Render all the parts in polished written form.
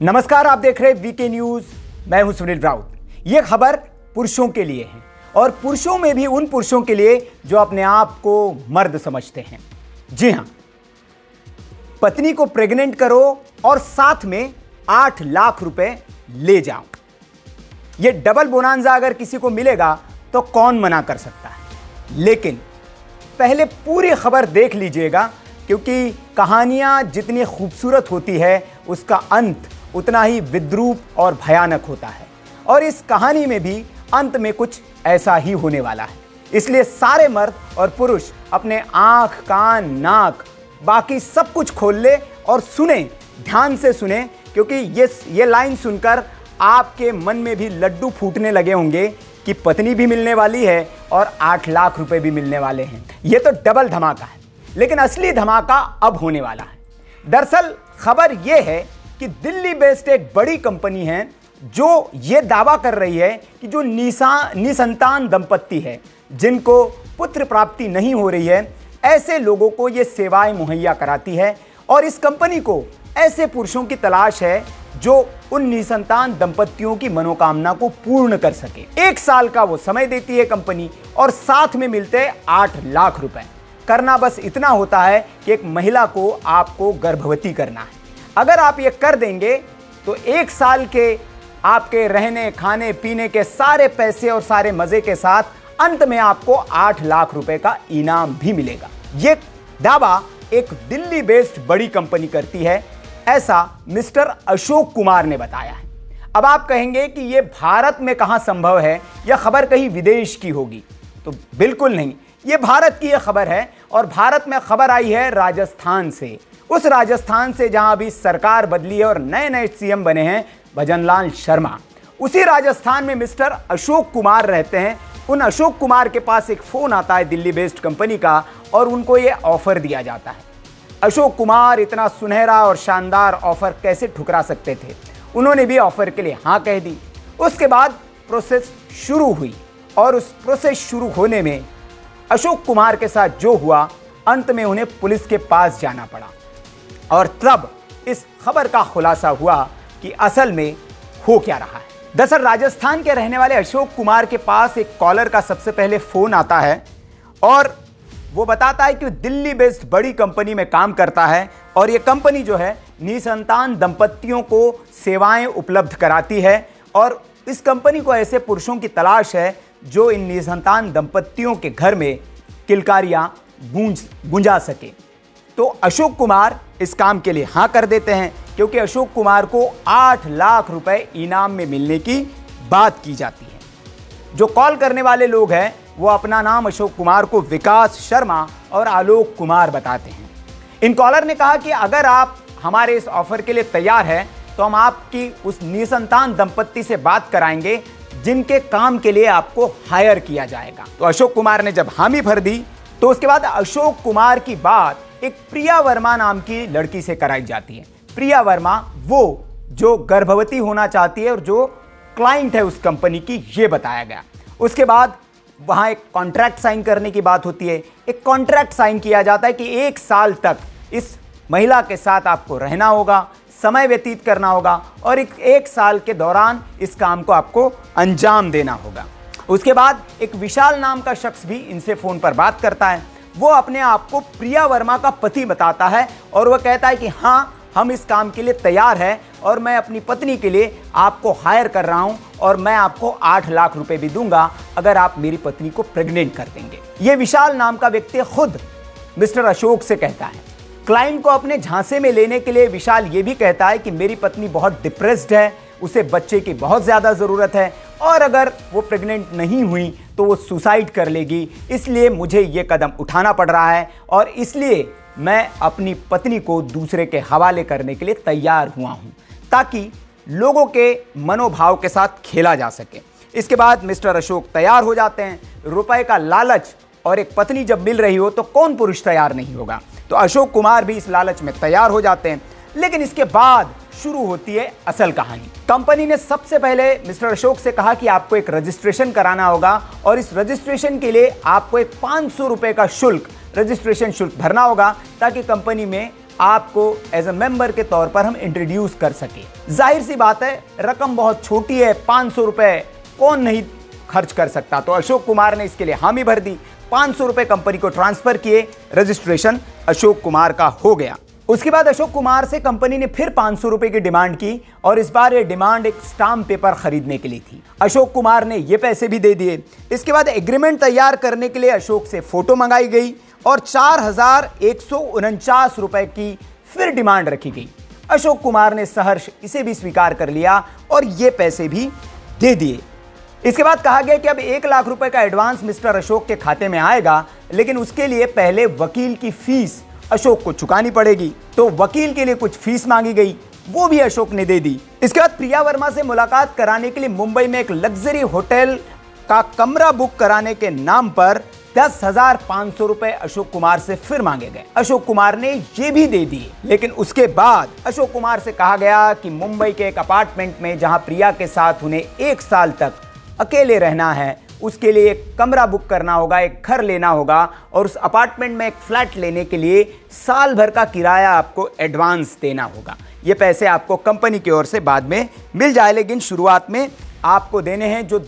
नमस्कार, आप देख रहे हैं वीके न्यूज। मैं हूं सुनील राउत। यह खबर पुरुषों के लिए है और पुरुषों में भी उन पुरुषों के लिए जो अपने आप को मर्द समझते हैं। जी हां, पत्नी को प्रेग्नेंट करो और साथ में 8 लाख रुपए ले जाओ। यह डबल बोनांजा अगर किसी को मिलेगा तो कौन मना कर सकता है। लेकिन पहले पूरी खबर देख लीजिएगा, क्योंकि कहानियां जितनी खूबसूरत होती है उसका अंत उतना ही विद्रूप और भयानक होता है। और इस कहानी में भी अंत में कुछ ऐसा ही होने वाला है। इसलिए सारे मर्द और पुरुष अपने आंख, कान, नाक, बाकी सब कुछ खोल ले और सुने, ध्यान से सुने, क्योंकि ये लाइन सुनकर आपके मन में भी लड्डू फूटने लगे होंगे कि पत्नी भी मिलने वाली है और 8 लाख रुपए भी मिलने वाले हैं। ये तो डबल धमाका है, लेकिन असली धमाका अब होने वाला है। दरअसल खबर यह है कि दिल्ली बेस्ड एक बड़ी कंपनी है जो ये दावा कर रही है कि जो निसंतान दंपत्ति है, जिनको पुत्र प्राप्ति नहीं हो रही है, ऐसे लोगों को ये सेवाएं मुहैया कराती है। और इस कंपनी को ऐसे पुरुषों की तलाश है जो उन निसंतान दंपत्तियों की मनोकामना को पूर्ण कर सके। 1 साल का वो समय देती है कंपनी और साथ में मिलते हैं 8 लाख रुपए। करना बस इतना होता है कि एक महिला को आपको गर्भवती करना है। अगर आप ये कर देंगे तो 1 साल के आपके रहने, खाने, पीने के सारे पैसे और सारे मजे के साथ अंत में आपको 8 लाख रुपए का इनाम भी मिलेगा। ये दावा एक दिल्ली बेस्ड बड़ी कंपनी करती है, ऐसा मिस्टर अशोक कुमार ने बताया है। अब आप कहेंगे कि यह भारत में कहां संभव है, यह खबर कहीं विदेश की होगी। तो बिल्कुल नहीं, यह भारत की यह खबर है। और भारत में खबर आई है राजस्थान से, उस राजस्थान से जहां अभी सरकार बदली है और नए नए सीएम बने हैं भजनलाल शर्मा। उसी राजस्थान में मिस्टर अशोक कुमार रहते हैं। उन अशोक कुमार के पास एक फोन आता है दिल्ली बेस्ड कंपनी का और उनको यह ऑफर दिया जाता है। अशोक कुमार इतना सुनहरा और शानदार ऑफर कैसे ठुकरा सकते थे। उन्होंने भी ऑफर के लिए हाँ कह दी। उसके बाद प्रोसेस शुरू हुई और उस प्रोसेस शुरू होने में अशोक कुमार के साथ जो हुआ, अंत में उन्हें पुलिस के पास जाना पड़ा। और तब इस खबर का खुलासा हुआ कि असल में हो क्या रहा है। दरअसल राजस्थान के रहने वाले अशोक कुमार के पास एक कॉलर का सबसे पहले फोन आता है और वो बताता है कि दिल्ली बेस्ड बड़ी कंपनी में काम करता है और ये कंपनी जो है निसंतान दंपत्तियों को सेवाएं उपलब्ध कराती है और इस कंपनी को ऐसे पुरुषों की तलाश है जो इन निसंतान दंपत्तियों के घर में किलकारियां गूंजा सके। तो अशोक कुमार इस काम के लिए हाँ कर देते हैं, क्योंकि अशोक कुमार को 8 लाख रुपए इनाम में मिलने की बात की जाती है। जो कॉल करने वाले लोग हैं वो अपना नाम अशोक कुमार को विकास शर्मा और आलोक कुमार बताते हैं। इन कॉलर ने कहा कि अगर आप हमारे इस ऑफर के लिए तैयार हैं तो हम आपकी उस निसंतान दंपत्ति से बात कराएंगे जिनके काम के लिए आपको हायर किया जाएगा। तो अशोक कुमार ने जब हामी भर दी तो उसके बाद अशोक कुमार की बात एक प्रिया वर्मा नाम की लड़की से कराई जाती है। प्रिया वर्मा वो जो गर्भवती होना चाहती है और जो क्लाइंट है उस कंपनी की, ये बताया गया। उसके बाद वहां एक कॉन्ट्रैक्ट साइन करने की बात होती है। एक कॉन्ट्रैक्ट साइन किया जाता है कि 1 साल तक इस महिला के साथ आपको रहना होगा, समय व्यतीत करना होगा और एक साल के दौरान इस काम को आपको अंजाम देना होगा। उसके बाद एक विशाल नाम का शख्स भी इनसे फोन पर बात करता है। वो अपने आप को प्रिया वर्मा का पति बताता है और वह कहता है कि हाँ, हम इस काम के लिए तैयार हैं और मैं अपनी पत्नी के लिए आपको हायर कर रहा हूं और मैं आपको 8 लाख रुपए भी दूंगा अगर आप मेरी पत्नी को प्रेग्नेंट कर देंगे। ये विशाल नाम का व्यक्ति खुद मिस्टर अशोक से कहता है। क्लाइंट को अपने झांसे में लेने के लिए विशाल ये भी कहता है कि मेरी पत्नी बहुत डिप्रेस्ड है, उसे बच्चे की बहुत ज़्यादा ज़रूरत है और अगर वो प्रेग्नेंट नहीं हुई तो वो सुसाइड कर लेगी, इसलिए मुझे ये कदम उठाना पड़ रहा है और इसलिए मैं अपनी पत्नी को दूसरे के हवाले करने के लिए तैयार हुआ हूँ ताकि लोगों के मनोभाव के साथ खेला जा सके। इसके बाद मिस्टर अशोक तैयार हो जाते हैं। रुपए का लालच और एक पत्नी जब मिल रही हो तो कौन पुरुष तैयार नहीं होगा। तो अशोक कुमार भी इस लालच में तैयार हो जाते हैं। लेकिन इसके बाद शुरू होती है असल कहानी। कंपनी ने सबसे पहले मिस्टर अशोक से कहा कि आपको एक रजिस्ट्रेशन कराना होगा और इस रजिस्ट्रेशन के लिए आपको एक 500 रुपए का शुल्क, रजिस्ट्रेशन शुल्क भरना होगा ताकि कंपनी में आपको एज अ मेंबर के तौर पर हम इंट्रोड्यूस कर सके। जाहिर सी बात है, रकम बहुत छोटी है, 500 रुपए कौन नहीं खर्च कर सकता। तो अशोक कुमार ने इसके लिए हामी भर दी, 500 रुपए कंपनी को ट्रांसफर किए, रजिस्ट्रेशन अशोक कुमार का हो गया। उसके बाद अशोक कुमार से कंपनी ने फिर 500 रुपए की डिमांड की और इस बार ये डिमांड एक स्टाम्प पेपर खरीदने के लिए थी। अशोक कुमार ने ये पैसे भी दे दिए। इसके बाद एग्रीमेंट तैयार करने के लिए अशोक से फोटो मंगाई गई और 4149 रुपए की फिर डिमांड रखी गई। अशोक कुमार ने सहर्ष इसे भी स्वीकार कर लिया और ये पैसे भी दे दिए। इसके बाद कहा गया कि अब 1 लाख रुपए का एडवांस मिस्टर अशोक के खाते में आएगा, लेकिन उसके लिए पहले वकील की फीस अशोक को चुकानी पड़ेगी। तो वकील के लिए कुछ फीस मांगी गई, वो भी अशोक ने दे दी। इसके बाद प्रिया वर्मा से मुलाकात कराने के लिए मुंबई में एक लग्जरी होटल का कमरा बुक कराने के नाम पर 10,500 रुपए अशोक कुमार से फिर मांगे गए। अशोक कुमार ने ये भी दे दिए, लेकिन उसके बाद अशोक कुमार से कहा गया कि मुंबई के एक अपार्टमेंट में जहां प्रिया के साथ उन्हें 1 साल तक अकेले रहना है, उसके लिए एक कमरा बुक करना होगा, एक घर लेना होगा और उस अपार्टमेंट में एक फ्लैट लेने के लिए साल भर का किराया आपको एडवांस देना होगा। ये पैसे आपको कंपनी की ओर से बाद में मिल जाए, लेकिन शुरुआत में आपको देने हैं जो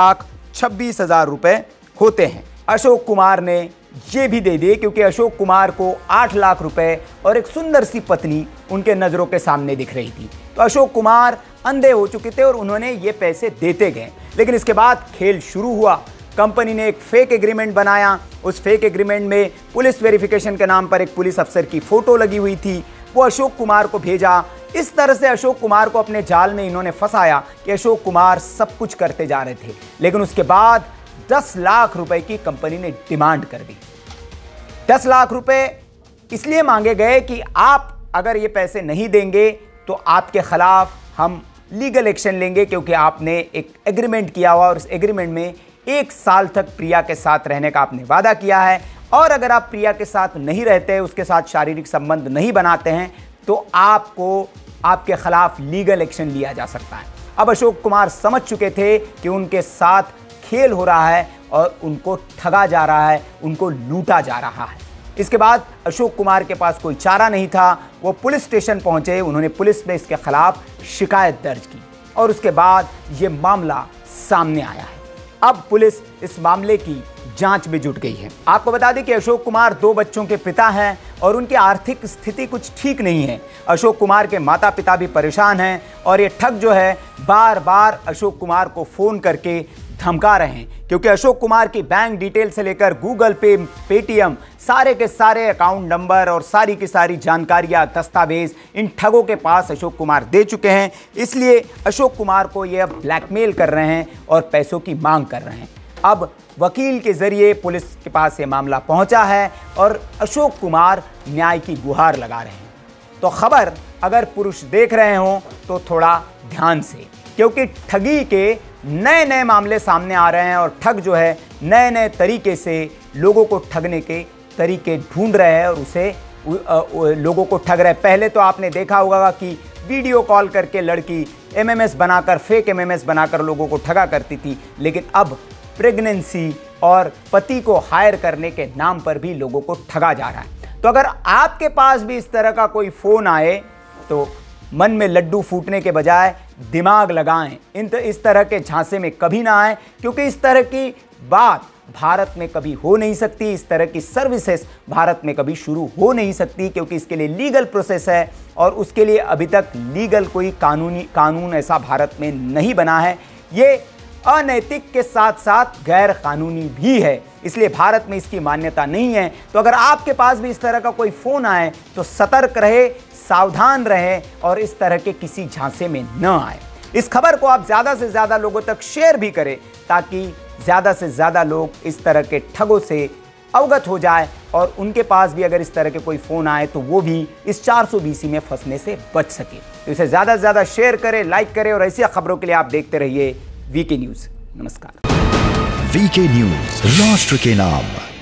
2,26,000 रुपए होते हैं। अशोक कुमार ने ये भी दे दिए क्योंकि अशोक कुमार को 8 लाख रुपए और एक सुंदर सी पत्नी उनके नज़रों के सामने दिख रही थी। तो अशोक कुमार अंधे हो चुके थे और उन्होंने ये पैसे देते गए। लेकिन इसके बाद खेल शुरू हुआ। कंपनी ने एक फेक एग्रीमेंट बनाया। उस फेक एग्रीमेंट में पुलिस वेरिफिकेशन के नाम पर एक पुलिस अफसर की फोटो लगी हुई थी, वो अशोक कुमार को भेजा। इस तरह से अशोक कुमार को अपने जाल में इन्होंने फंसाया कि अशोक कुमार सब कुछ करते जा रहे थे। लेकिन उसके बाद 10 लाख रुपए की कंपनी ने डिमांड कर दी। 10 लाख रुपए इसलिए मांगे गए कि आप अगर ये पैसे नहीं देंगे तो आपके खिलाफ हम लीगल एक्शन लेंगे, क्योंकि आपने एक एग्रीमेंट किया हुआ और उस एग्रीमेंट में 1 साल तक प्रिया के साथ रहने का आपने वादा किया है और अगर आप प्रिया के साथ नहीं रहते, उसके साथ शारीरिक संबंध नहीं बनाते हैं, तो आपको आपके खिलाफ लीगल एक्शन लिया जा सकता है। अब अशोक कुमार समझ चुके थे कि उनके साथ खेल हो रहा है और उनको ठगा जा रहा है, उनको लूटा जा रहा है। इसके बाद अशोक कुमार के पास कोई चारा नहीं था। वो पुलिस स्टेशन पहुंचे, उन्होंने पुलिस में इसके खिलाफ शिकायत दर्ज की और उसके बाद ये मामला सामने आया है। अब पुलिस इस मामले की जांच में जुट गई है। आपको बता दें कि अशोक कुमार 2 बच्चों के पिता हैं और उनकी आर्थिक स्थिति कुछ ठीक नहीं है। अशोक कुमार के माता पिता भी परेशान हैं और ये ठग जो है बार बार अशोक कुमार को फ़ोन करके धमका रहे हैं, क्योंकि अशोक कुमार की बैंक डिटेल से लेकर गूगल पे, पेटीएम, सारे के सारे अकाउंट नंबर और सारी की सारी जानकारियां, दस्तावेज इन ठगों के पास अशोक कुमार दे चुके हैं। इसलिए अशोक कुमार को ये अब ब्लैकमेल कर रहे हैं और पैसों की मांग कर रहे हैं। अब वकील के जरिए पुलिस के पास ये मामला पहुंचा है और अशोक कुमार न्याय की गुहार लगा रहे हैं। तो खबर अगर पुरुष देख रहे हों तो थोड़ा ध्यान से, क्योंकि ठगी के नए नए मामले सामने आ रहे हैं और ठग जो है नए नए तरीके से लोगों को ठगने के तरीके ढूंढ रहे हैं और उसे लोगों को ठग रहे हैं। पहले तो आपने देखा होगा कि वीडियो कॉल करके लड़की एमएमएस बनाकर, फेक एमएमएस बनाकर लोगों को ठगा करती थी, लेकिन अब प्रेगनेंसी और पति को हायर करने के नाम पर भी लोगों को ठगा जा रहा है। तो अगर आपके पास भी इस तरह का कोई फ़ोन आए तो मन में लड्डू फूटने के बजाय दिमाग लगाएं, इस तरह के झांसे में कभी ना आए, क्योंकि इस तरह की बात भारत में कभी हो नहीं सकती। इस तरह की सर्विसेज भारत में कभी शुरू हो नहीं सकती, क्योंकि इसके लिए लीगल प्रोसेस है और उसके लिए अभी तक लीगल कोई कानून ऐसा भारत में नहीं बना है। ये अनैतिक के साथ साथ गैर कानूनी भी है, इसलिए भारत में इसकी मान्यता नहीं है। तो अगर आपके पास भी इस तरह का कोई फ़ोन आए तो सतर्क रहे, सावधान रहे और इस तरह के किसी झांसे में न आए। इस खबर को आप ज़्यादा से ज़्यादा लोगों तक शेयर भी करें ताकि ज़्यादा से ज़्यादा लोग इस तरह के ठगों से अवगत हो जाए और उनके पास भी अगर इस तरह के कोई फ़ोन आए तो वो भी इस 420 में फंसने से बच सके। तो इसे ज़्यादा से ज़्यादा शेयर करें, लाइक करें और ऐसी खबरों के लिए आप देखते रहिए वीके न्यूज़। नमस्कार। वीके न्यूज़, राष्ट्र के नाम।